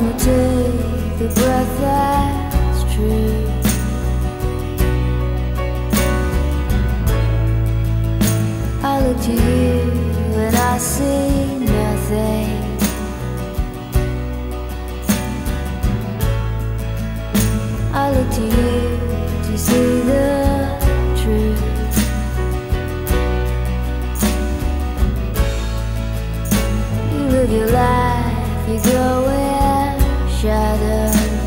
wanna take the breath that's true. I look to you and I see nothing. I look to you to see the truth. You live your life, you go in shadow.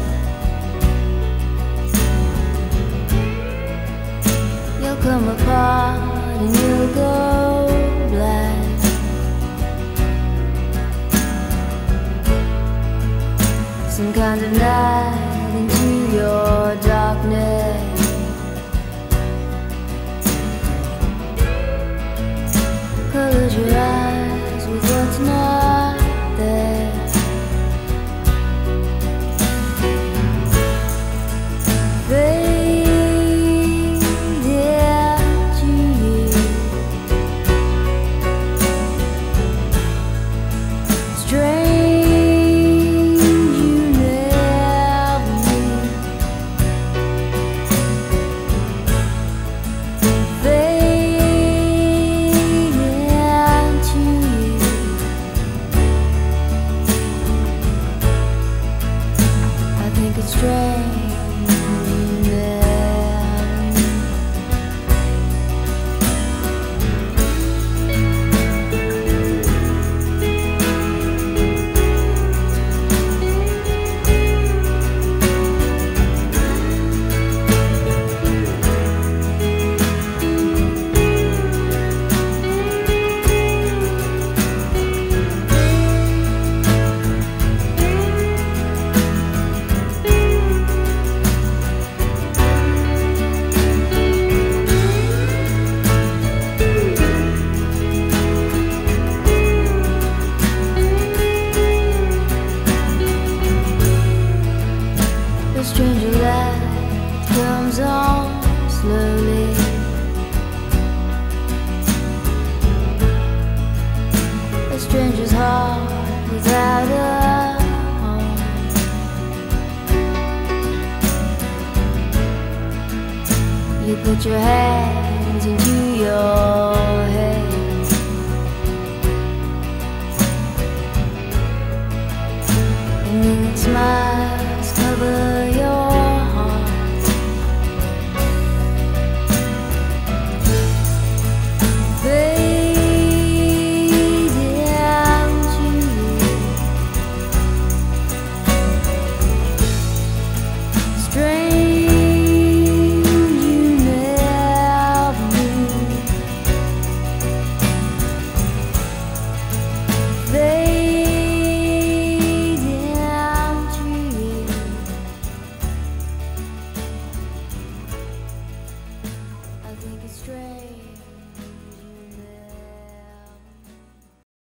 You'll come apart and you'll go black. Some kind of night into your darkness. Close your eyes with what's not there. Fade into you. Strange you never meet. Fade into you. I think it's strange you never meet. The stranger light comes on slowly. A stranger's heart without a home. You put your hands into